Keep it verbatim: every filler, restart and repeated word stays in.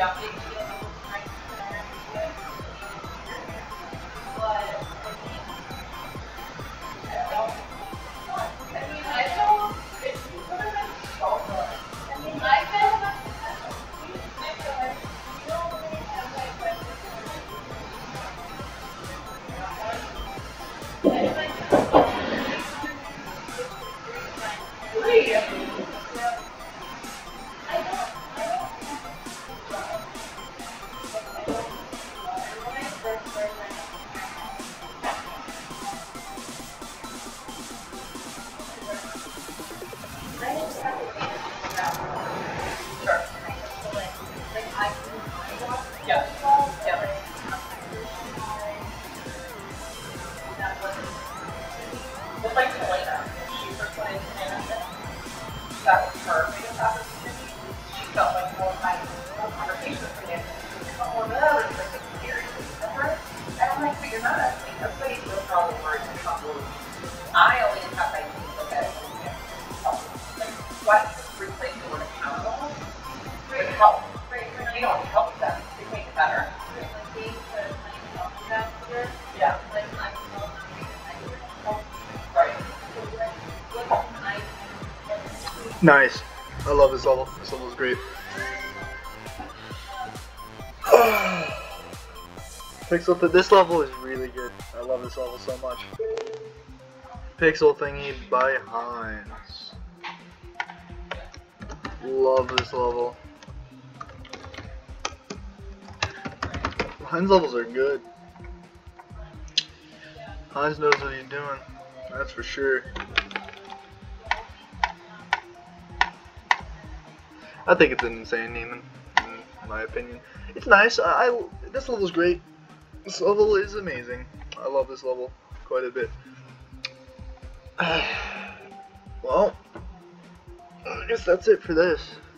Nice. I love this level. This level is great. Pixel th this level is really good. I love this level so much. Pixel Thingy by Hinds. Love this level. Hinds levels are good. Hinds knows what he's doing. That's for sure. I think it's an insane name, in my opinion. It's nice. I, I this level is great. This level is amazing. I love this level quite a bit. Well, I guess that's it for this.